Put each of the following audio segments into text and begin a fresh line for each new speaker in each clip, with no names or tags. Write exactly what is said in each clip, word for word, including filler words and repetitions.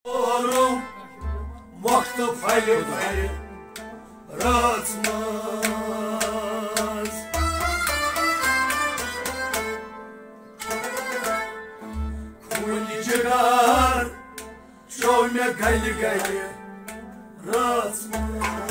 Orum vakti fayli fayli ratmaz Kuli cigar Çovme gayli gayli ratmaz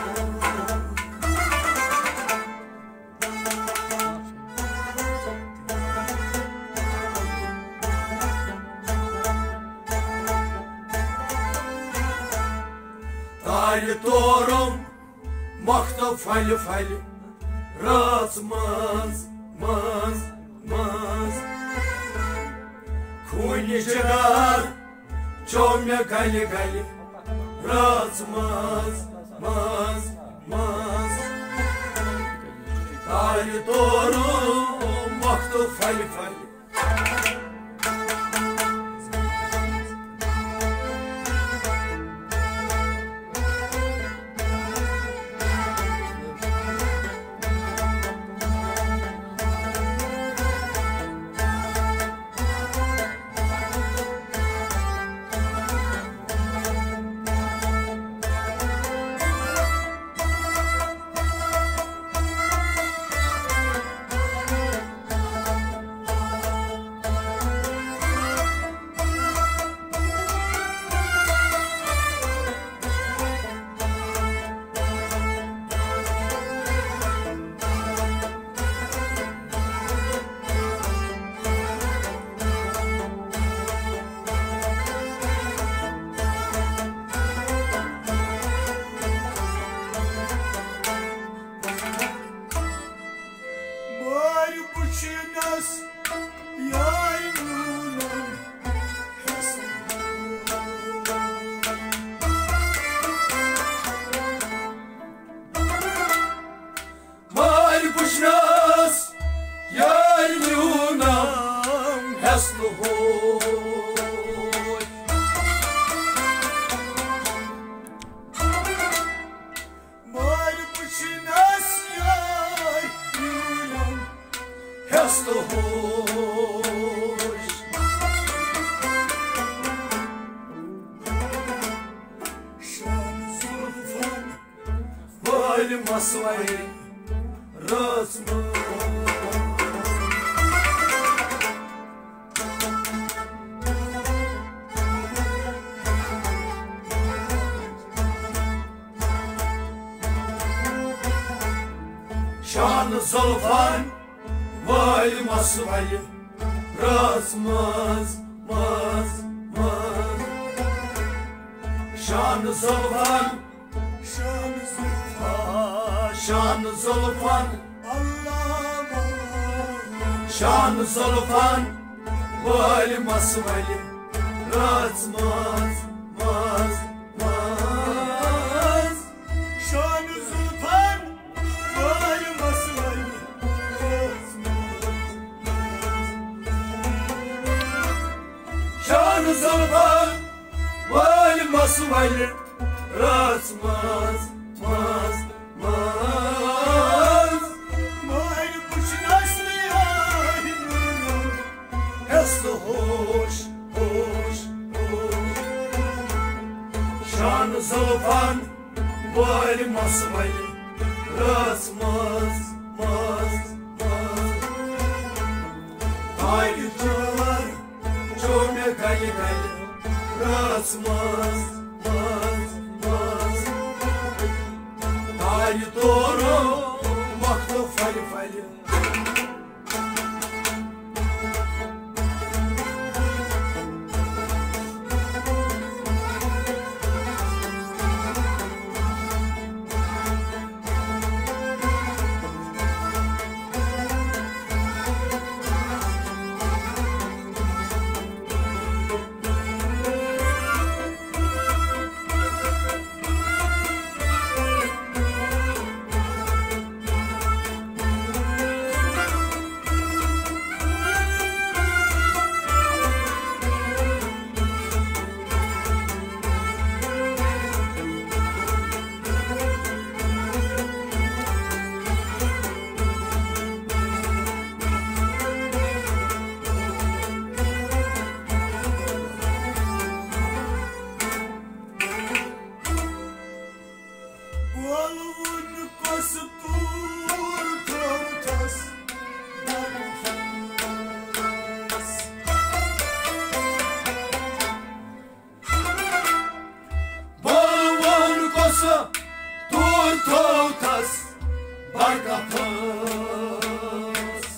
Tali torum Makta fayli fayli Ratmaz Maz Maz Kuni cigar Çovme gali gali Ratmaz Maz Maz Tali torum Makta fayli fayli Masvay Rasmı Şanı Zolfan Vay Masvay Rasmaz Maz Maz Şanı Zolfan Şanı Zolfan Şanı Zolfan Allah Şanı Zolfan Vali Masvali Ratmaz Maz Maz Şanı Zolfan Vali Masvali Şanı Zolfan Vali Masvali Ratmaz Maz Maz Mali kuşun aslı ayınım Hesli hoş hoş hoş Şanı Zolfan Vali Masvali Ratmaz Maz Maz Haydi çağlar Çöme gali gali Ratmaz Maz Tali doğru Vakti fali fali tas barka pas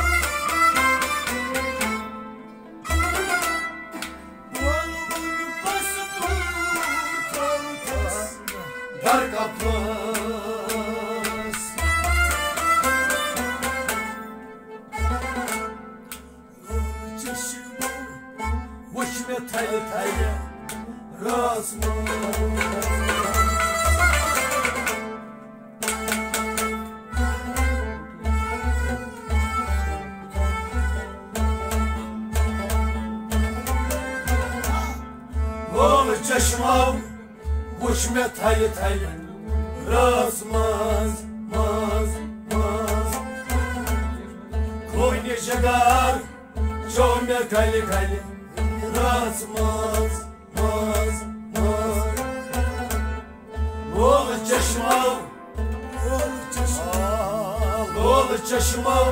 Balbun pasaport tas barka pas Çeşme Vuşme tayı tayı Razma Ol çeşmam Vuşme tayı tayı Razmaz Maz Maz Koyne şegar Çoğme kali kali Razmaz Maz Maz Ol çeşmam Ol çeşmam Ol çeşmam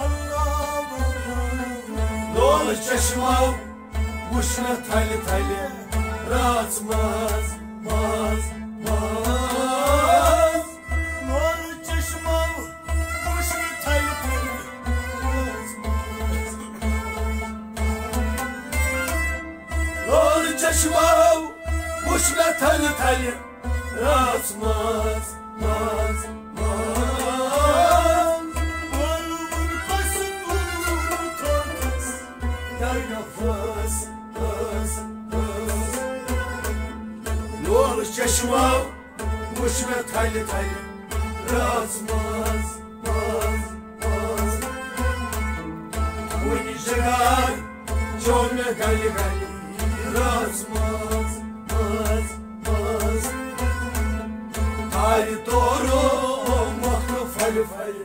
Ol çeşmam Vuşme taylı taylı Razmaz Maz Maz Ol çeşmam Vuşme taylı taylı Razmaz Ol çeşmam Vuşme taylı taylı Razmaz Maz Maz Balbun pasaport tas barka pas pas pas Ol çeşmam Vuşme taylı taylı Razmaz Maz Maz Koyne şegar Çoğme kali kali Razmaz Maz Maz Ay doğru Mahru fali fali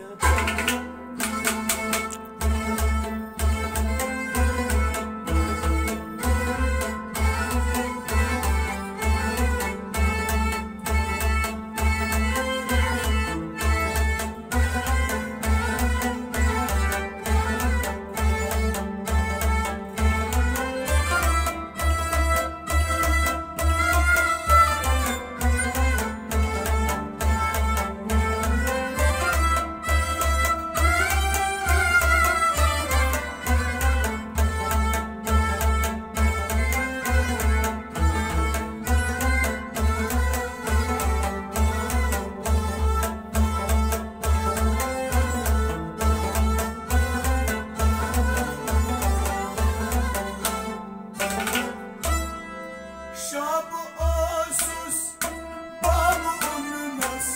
Şabu asus Babu umnas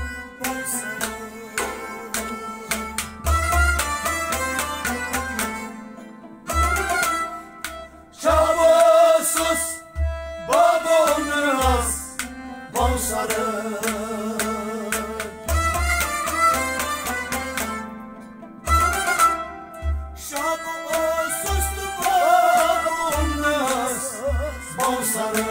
Şabu asus Babu umnas Bansarı Şabu asus Babu umnas Bansarı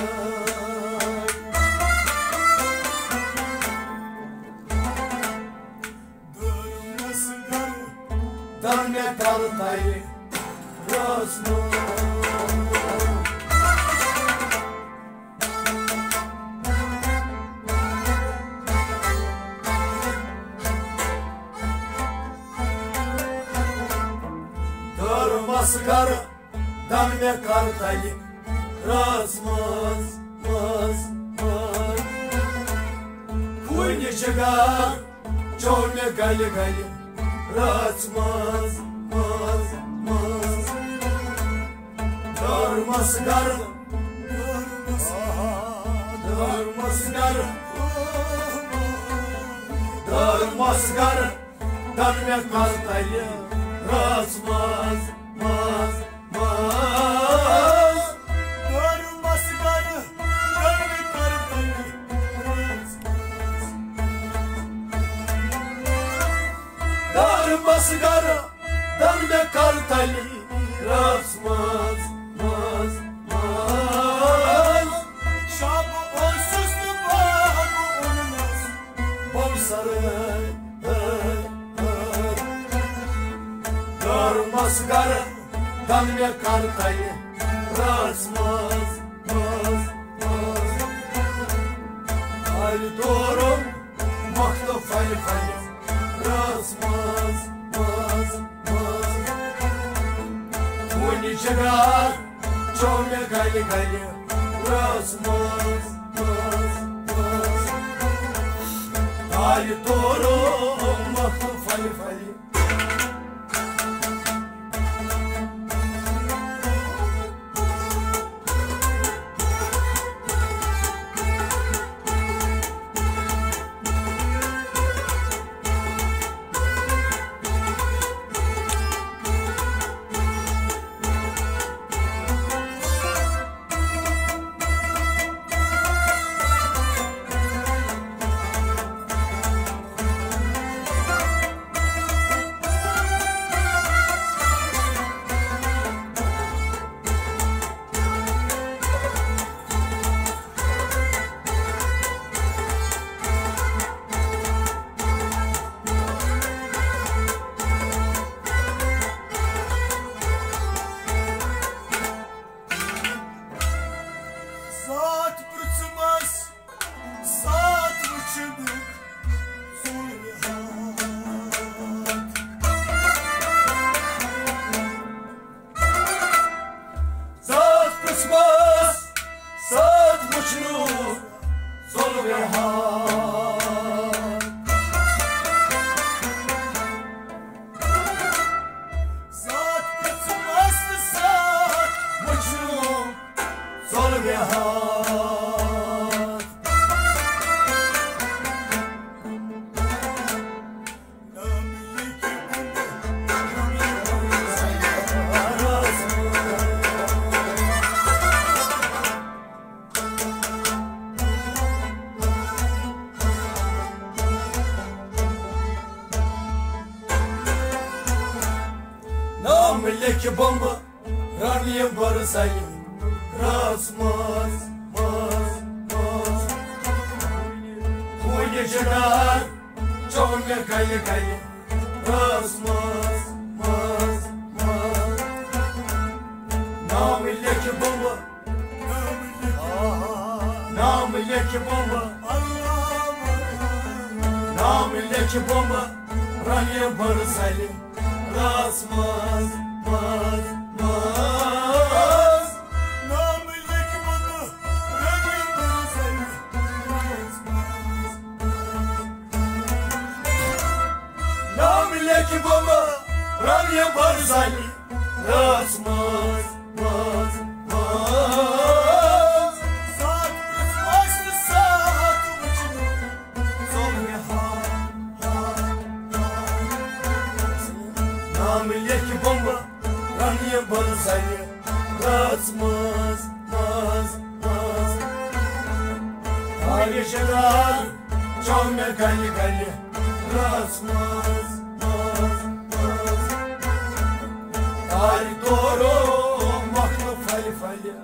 Darme tartayı Razma Darma sıkar Darme kartayı Razmaz Maz Maz Koyne şegar Çoğme kali kali Razmaz Maz Maz Darma sıkar Darma sıkar Darma sıkar Darme kartayı Razmaz Maz Maz Darma sıkar Darme kartayı Darma sıkar Darme kartayı Razmaz Maz Maz Şabu onsuz Babu umnas Bansarı Darma sıkar Darme kartayı Razmaz Maz Maz Ay doğru кали кали Расмаз маз маз Али торо махту фали фали Млеки бомба, ранее барсай, раз маз, маз, маз. Хуйне чагар, чонга кайли кайли, раз маз, маз, маз. На млеки бомба, на млеки бомба, на млеки бомба, ранее барсай, раз маз. Maz, maz Namildeki bana Rengin barısay Maz, maz Namildeki bana Rengin barısay Maz, maz, maz, maz Saat kısmaşlı saat uçunu Solga ha, ha, ha Namildeki bomba Raniye barısayı Raz maz, maz, maz Hali şerar Çolme kali kali Raz maz, maz, maz Hali doğru Mahlı fali fali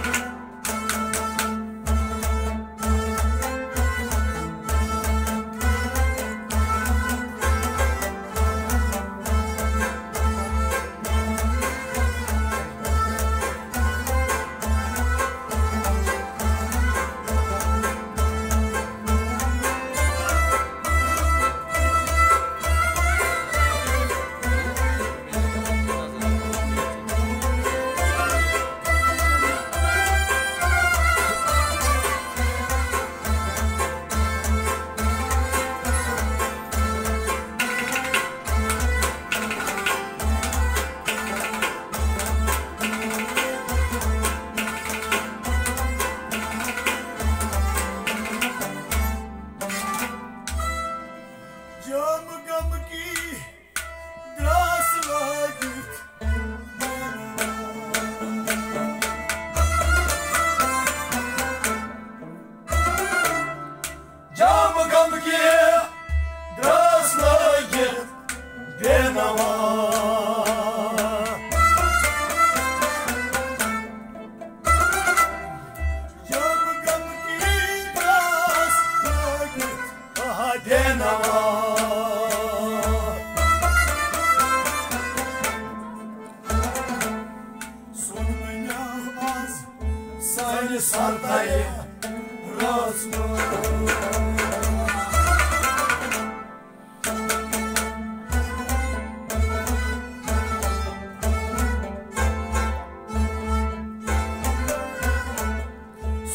Sani Santa'yı Rasmus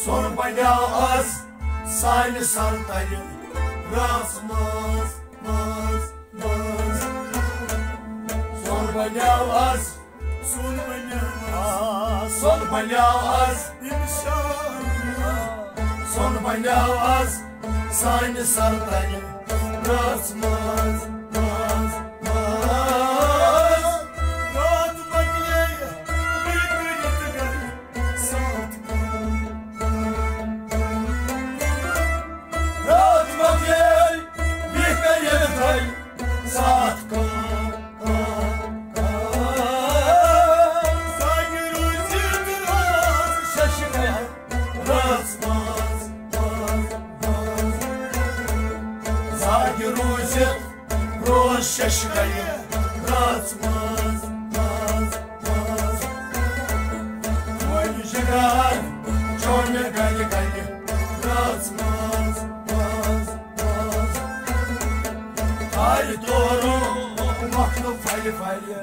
Son balyaz Saylı sartayı Rasmaz Maz Maz Son balyaz Son balyaz Son balyaz Son balyaz Saylı sartayı Rasmaz Maz Maz Rahat balyaya Bir bir tıgar Saat Rahat balyaya Bir bir tıgar Saat Şaşkayı Ratmaz Maz Maz Koyucular Çoğuna gayı gayı Ratmaz Maz Maz Ay doğru Maktub fayı fayı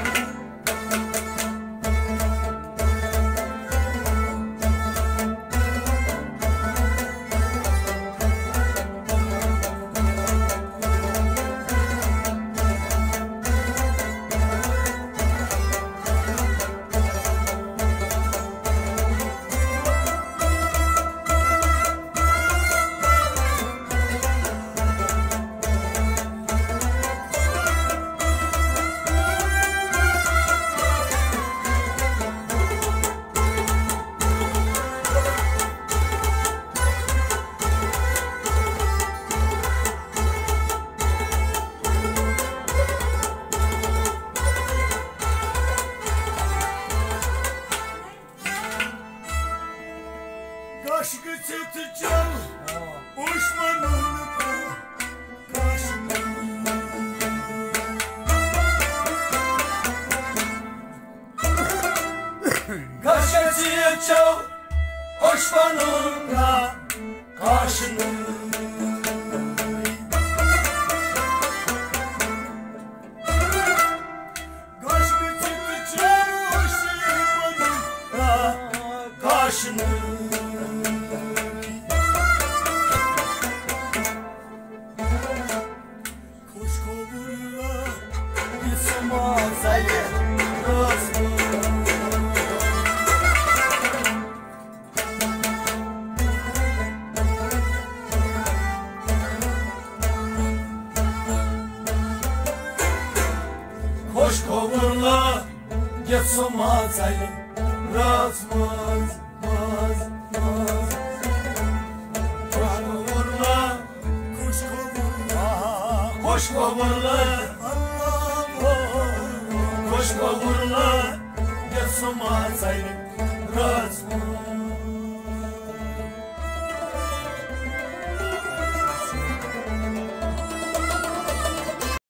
Aşkı tutacağım Uçmanlıkla Karşımda Kaşkı tutacağım Uçmanlıkla Karşımda Kaşkı tutacağım Uçmanlıkla Karşımda Hoş kovurla Geçsin mazayı Razmaz Maz Maz Hoş kovurla Hoş kovurla Hoş kovurla Hoş kovurla Geçsin mazayı Razmaz